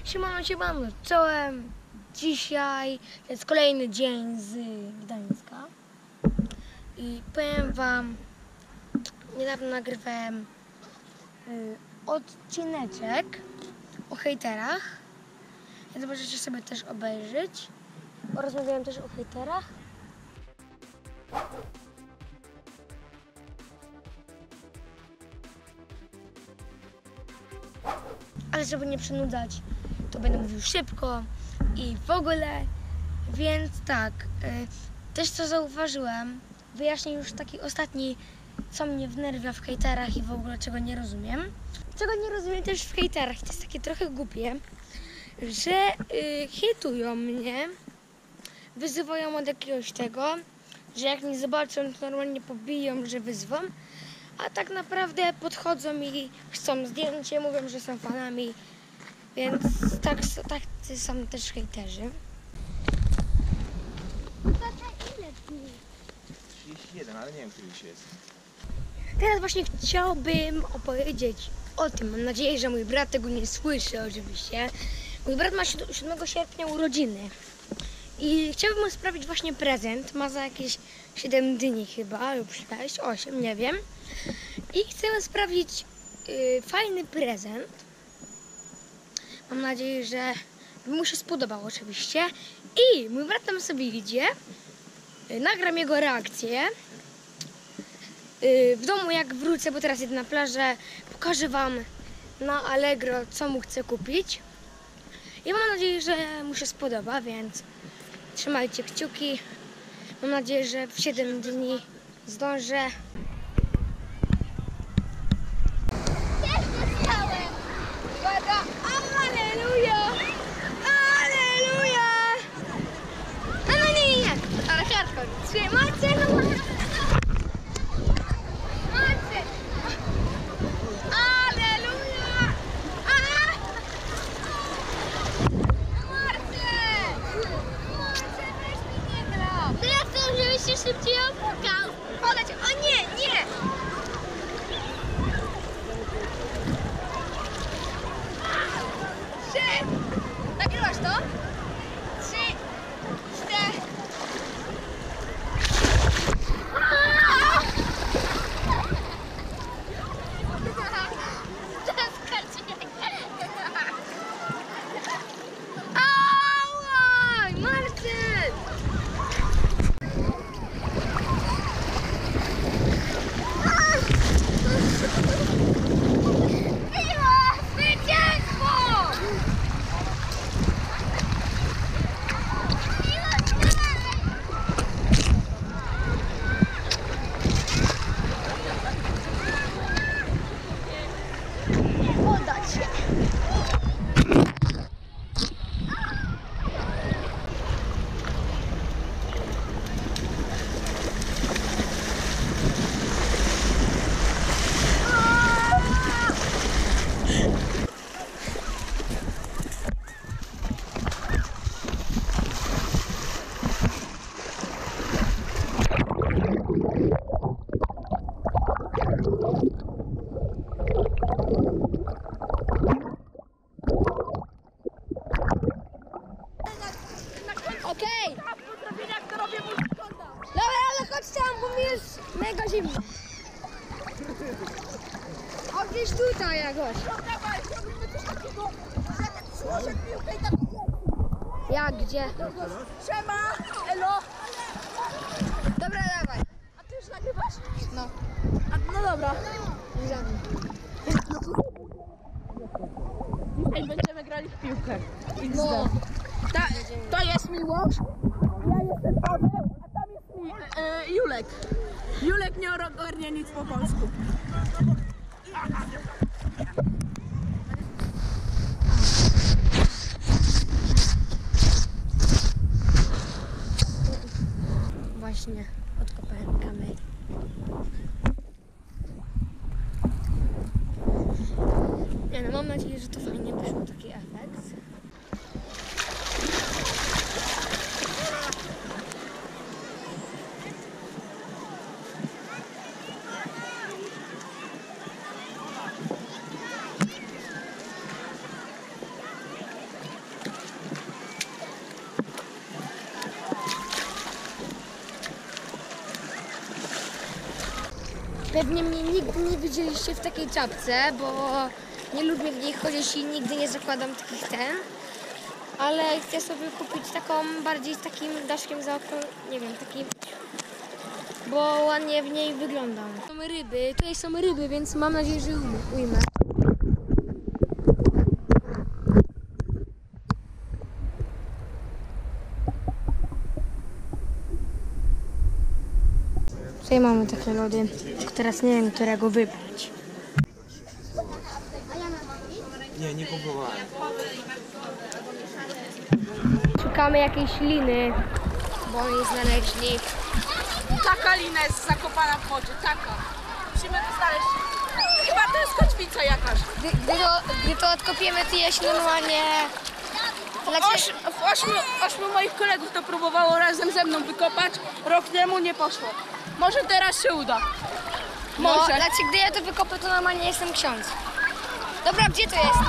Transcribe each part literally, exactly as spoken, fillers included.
Siemano, siemano, czołem. Dzisiaj to jest kolejny dzień z Gdańska i powiem wam, niedawno nagrywałem y, odcineczek o hejterach, więc możecie sobie też obejrzeć. Rozmawiałem też o hejterach. Ale żeby nie przynudzać, to będę mówił szybko i w ogóle, więc tak, y, też co zauważyłem, wyjaśnię już taki ostatni, co mnie wnerwia w hejterach i w ogóle czego nie rozumiem. Czego nie rozumiem też w hejterach, to jest takie trochę głupie, że y, hejtują mnie, wyzywają od jakiegoś tego, że jak mnie zobaczą, to normalnie pobiją, że wyzwą, a tak naprawdę podchodzą i chcą zdjęcie, mówią, że są fanami, więc tak, tak są też hejterzy. trzydzieści jeden, ale nie wiem, który dzisiaj jest. Teraz właśnie chciałbym opowiedzieć o tym. Mam nadzieję, że mój brat tego nie słyszy oczywiście. Mój brat ma siódmego sierpnia urodziny i chciałbym mu sprawić właśnie prezent. Ma za jakieś siedem dni chyba, lub sześć, osiem, nie wiem. I chcę sprawić yy, fajny prezent. Mam nadzieję, że mu się spodobał oczywiście. I mój brat tam sobie idzie. Yy, nagram jego reakcję. Yy, w domu jak wrócę, bo teraz jedę na plażę, pokażę wam na Allegro, co mu chcę kupić. I mam nadzieję, że mu się spodoba, więc trzymajcie kciuki. Mam nadzieję, że w siedem dni zdążę. Uwaga! Alleluja! Alleluja! No, no nie, nie, nie. Ale hardcore. Trzymajcie, no. Macie! Alleluja! A! Marcie! Marcie, weź mi nie gra! To ja chcę, żebyś się szybciej opłakał. Podać. O nie, nie! Trzy! Nagrywasz to? Trzy! Cztery! Ała! Marcin! Miła! Zwycięstwo! Podać się. Okej! Dobra, ale chodź tam, bo mi jest mega zimno. A gdzieś tutaj jakoś. Jak, gdzie? Siema, elo. Dobra, dawaj. A ty już nagrywasz? No. A, no dobra. Dzisiaj będziemy grali w piłkę. No. Ta, to jest Miłosz, ja jestem Paweł, a tam jest mi, e, Julek. Julek nie ogarnia nic po polsku. Właśnie odkopałem kamerę. Nie no, mam nadzieję, że to fajnie wyszło, taki efekt. Pewnie mnie nigdy nie widzieliście w takiej czapce, bo nie lubię w niej chodzić i nigdy nie zakładam takich ten. Ale chcę sobie kupić taką bardziej z takim daszkiem za okno, nie wiem, taki, bo ładnie w niej wyglądam. Są ryby, tutaj są ryby, więc mam nadzieję, że ujmę. Tutaj mamy takie lody, teraz nie wiem, którego wybrać. Nie, nie próbowałem. Szukamy jakiejś liny, bo oni znaleźli. Taka lina jest zakopana w wodzie, taka. Musimy to znaleźć. Chyba to jest kotwica jakaś. Gdy, gdy, to, gdy to odkopiemy, to ja się normalnie... Oś, ośmiu, ośmiu moich kolegów to próbowało razem ze mną wykopać. Rok temu nie poszło. Może teraz się uda. No, Może. znaczy, gdy ja to wykopę, to normalnie jestem ksiądz. Dobra, gdzie to jest?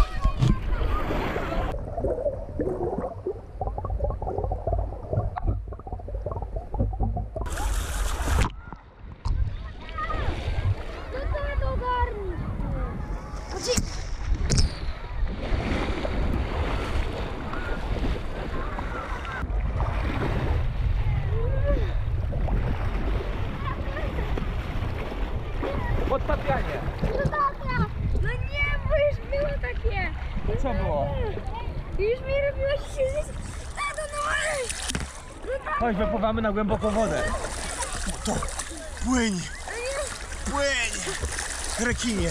Podtapianie. No nie, bo już było takie. Co było? Już mi robiło się... Tato, no Chodź, wypływamy na głęboką wodę. To, płyń! Płyń! Rekinie!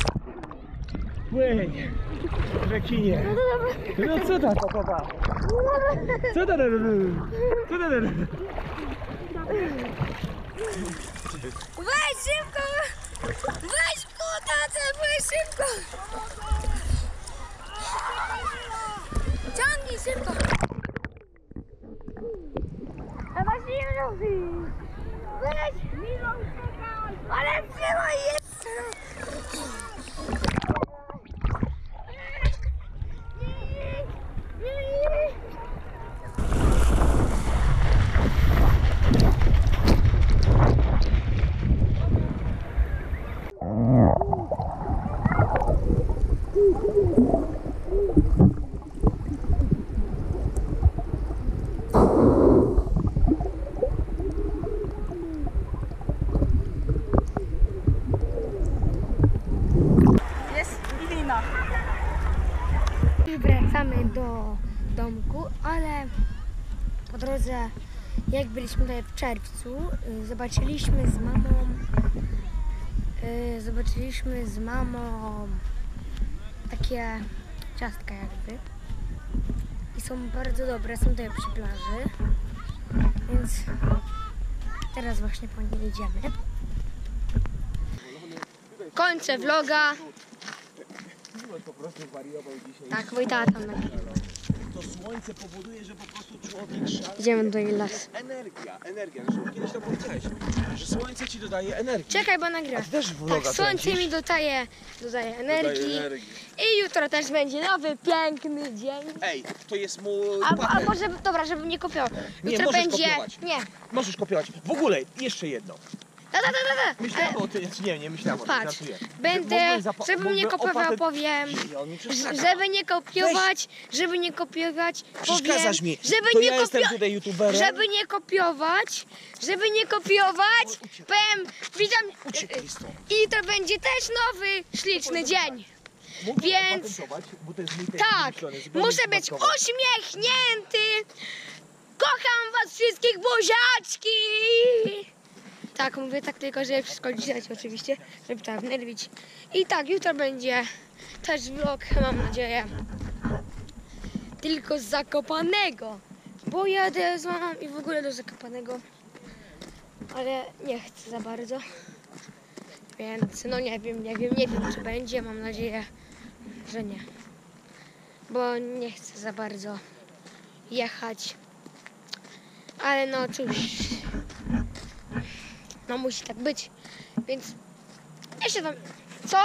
Płyń! Rekinie! No co ta kokowa? Co ta? Co ta? Weź szybko! Weź kutacę, weź szybko! Ciągnij szybko! A masz nie weź! Ale trzymaj jest! Jest lina. I wracamy do domku, ale po drodze, jak byliśmy tutaj w czerwcu, y, zobaczyliśmy z mamą y, zobaczyliśmy z mamą takie ciastka jakby i są bardzo dobre, są tutaj przy plaży, więc teraz właśnie po nie jedziemy. Kończę vloga. Po prostu wariował dzisiaj. Tak, mój tata nagrywa. To słońce powoduje, że po prostu człowiek szalenie. Idziemy do jej lasu. Energia, energia. Zresztą kiedyś to powiedziałeś, że słońce ci dodaje energii. Czekaj, bo A nagrywasz. ty też vloga Tak, słońce kręcisz? mi dodaje, dodaje energii. Dodaje energii. I jutro też będzie nowy, piękny dzień. Ej, to jest mój Albo, patent. albo żeby, dobra, żebym nie kopiował. Nie, Jutro możesz będzie. kopiować. Nie. Możesz kopiować. W ogóle, jeszcze jedno. Da, da, da, da, da. Myślałem o tym, nie, nie myślałem o tym, Patrz, żartuję. będę, Mógłbym zapa- żebym nie mógłbym kopiował, opatent- powiem. Nie, on mi przeszkadza. Żeby nie kopiować, żeby nie kopiować, powiem. Przeszkadzasz mi. Żeby To nie ja jestem kopio- tutaj youtuberem. Żeby nie kopiować, żeby nie kopiować, powiem, witam. Uciekaj stąd. I to będzie też nowy, śliczny dzień. Mógłbym Więc- opatentować, bo to jest mój tekst Tak, wymyślony, zupełnie muszę być przypadkowo. uśmiechnięty. Kocham was wszystkich, buziaczki. Tak, mówię tak tylko, żeby wszystko dzisiaj oczywiście, żeby tak wnerwić. I tak, jutro będzie też vlog, mam nadzieję, tylko z Zakopanego. Bo jadę z mamą i w ogóle do Zakopanego, ale nie chcę za bardzo. Więc no nie wiem, nie wiem, nie wiem czy będzie, mam nadzieję, że nie. Bo nie chcę za bardzo jechać. Ale no cóż, no musi tak być, więc ja się tam... Co?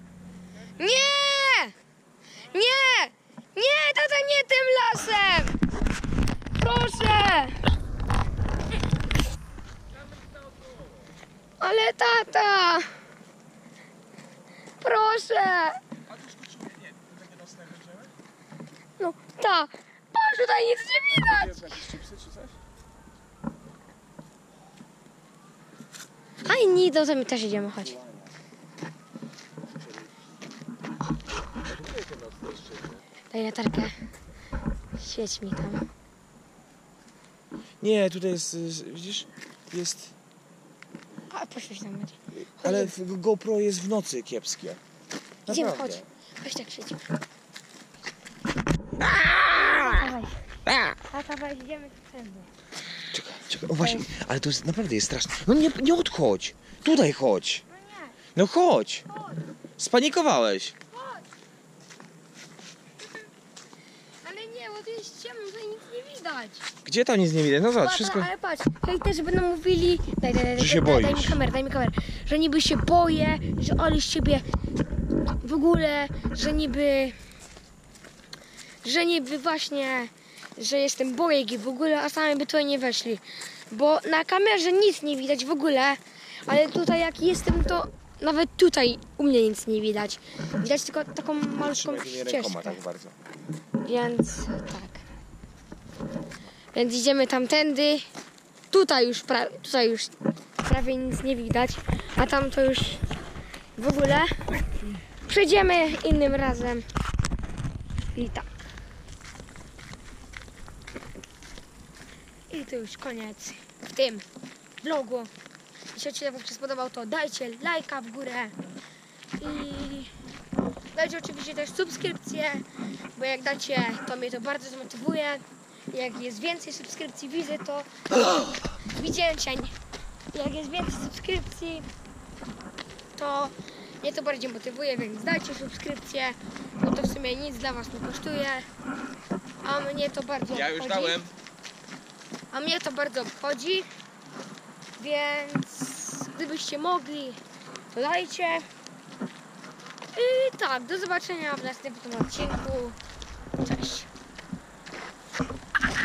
Nie! Nie! Nie, tata, nie tym lasem! Proszę! Ale tata! Proszę! A tu skoczymy, nie, tu takie nocne będziemy? No, ta! Patrz, tutaj nic nie widać! Jest jakieś chipsy czy coś? A inni do zami też idziemy, chodź. Daj latarkę. Świeć mi tam. Nie, tutaj jest, y, widzisz, jest, A, poświeć nam będzie. ale w GoPro jest w nocy kiepskie. Idziemy, Naprawdę. chodź. Chodź tak świecimy. Dawaj. Tata, weź, idziemy tu wszędzie. Czekaj, czekaj, o właśnie, ale to jest, naprawdę jest straszne. No nie, nie odchodź, tutaj chodź. No nie, No chodź, chodź, spanikowałeś. chodź. Ale nie, bo tu jest ciemno, tutaj nic nie widać. Gdzie tam nic nie widać? No zobacz, Patrz, wszystko... ale patrz, hejterzy będą mówili, daj, daj, daj, Że się daj, daj, daj mi boisz. kamerę, daj mi kamerę, że niby się boję, że Oli z ciebie w ogóle, że niby, że niby właśnie, że jestem bojek i w ogóle, a sami by tutaj nie weszli, bo na kamerze nic nie widać w ogóle, ale tutaj jak jestem, to nawet tutaj u mnie nic nie widać, widać tylko taką malutką Trzymaj tymi rękoma ścieżkę, tak bardzo. więc tak. Więc idziemy tamtędy. Tutaj już, pra tutaj już prawie nic nie widać, a tam to już w ogóle. Przejdziemy innym razem. I tak. I to już koniec w tym vlogu. Jeśli odcinek Wam się spodobał, to dajcie lajka w górę. I dajcie oczywiście też subskrypcję, bo jak dacie, to mnie to bardzo zmotywuje. Jak jest więcej subskrypcji, widzę to. Widziałem cię. Jak jest więcej subskrypcji, to mnie to bardziej motywuje, więc dajcie subskrypcję, bo to w sumie nic dla Was nie kosztuje. A mnie to bardzo Ja już obchodzi. dałem. A mnie to bardzo obchodzi. Więc gdybyście mogli, to dajcie. I tak, do zobaczenia w następnym odcinku. Cześć.